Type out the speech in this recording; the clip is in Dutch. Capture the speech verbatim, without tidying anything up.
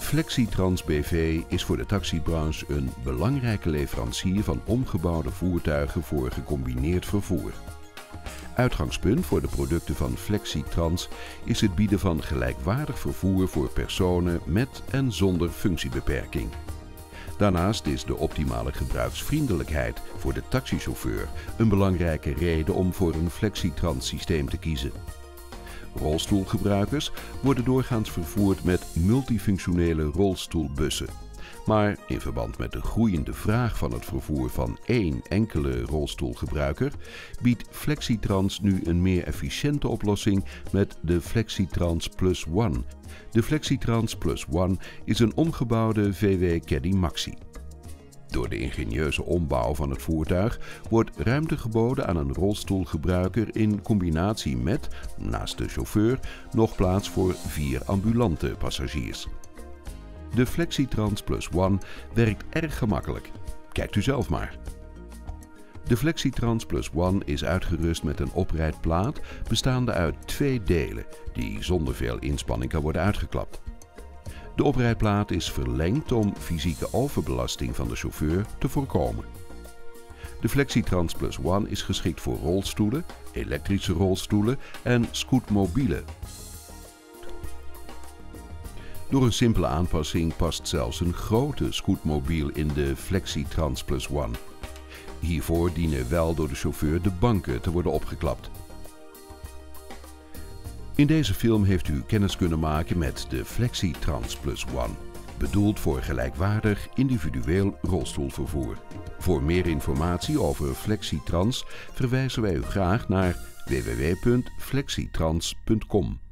Flexitrans B V is voor de taxibranche een belangrijke leverancier van omgebouwde voertuigen voor gecombineerd vervoer. Uitgangspunt voor de producten van Flexitrans is het bieden van gelijkwaardig vervoer voor personen met en zonder functiebeperking. Daarnaast is de optimale gebruiksvriendelijkheid voor de taxichauffeur een belangrijke reden om voor een Flexitrans systeem te kiezen. Rolstoelgebruikers worden doorgaans vervoerd met multifunctionele rolstoelbussen. Maar in verband met de groeiende vraag van het vervoer van één enkele rolstoelgebruiker biedt Flexitrans nu een meer efficiënte oplossing met de Flexitrans Plus One. De Flexitrans Plus One is een omgebouwde V W Caddy Maxi. Door de ingenieuze ombouw van het voertuig wordt ruimte geboden aan een rolstoelgebruiker in combinatie met, naast de chauffeur, nog plaats voor vier ambulante passagiers. De Flexitrans Plus One werkt erg gemakkelijk. Kijkt u zelf maar. De Flexitrans Plus One is uitgerust met een oprijdplaat bestaande uit twee delen die zonder veel inspanning kan worden uitgeklapt. De oprijdplaat is verlengd om fysieke overbelasting van de chauffeur te voorkomen. De Flexitrans Plus One is geschikt voor rolstoelen, elektrische rolstoelen en scootmobielen. Door een simpele aanpassing past zelfs een grote scootmobiel in de Flexitrans Plus One. Hiervoor dienen wel door de chauffeur de banken te worden opgeklapt. In deze film heeft u kennis kunnen maken met de Flexitrans Plus One, bedoeld voor gelijkwaardig individueel rolstoelvervoer. Voor meer informatie over Flexitrans verwijzen wij u graag naar w w w punt flexitrans punt com.